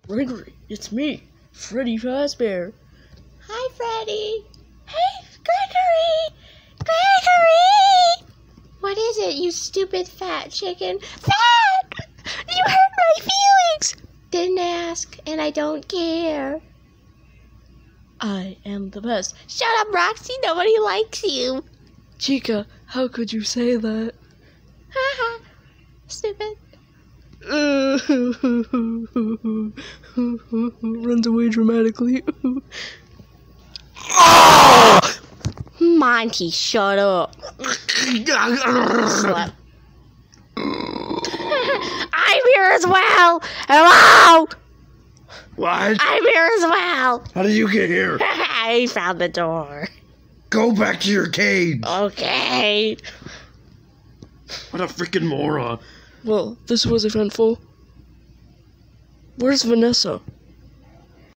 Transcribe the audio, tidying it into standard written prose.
Gregory, it's me, Freddy Fazbear. Hi, Freddy. Hey, Gregory! Gregory! What is it, you stupid fat chicken? Fat! You hurt my feelings! Didn't ask, and I don't care. I am the best. Shut up, Roxy. Nobody likes you. Chica, how could you say that? Haha. Stupid. Runs away dramatically. Monty, shut up. Slap. I'm here as well. Hello. What? I'm here as well. How did you get here? I found the door. Go back to your cage. Okay. What a freaking moron. Well, this was eventful. Where's Vanessa?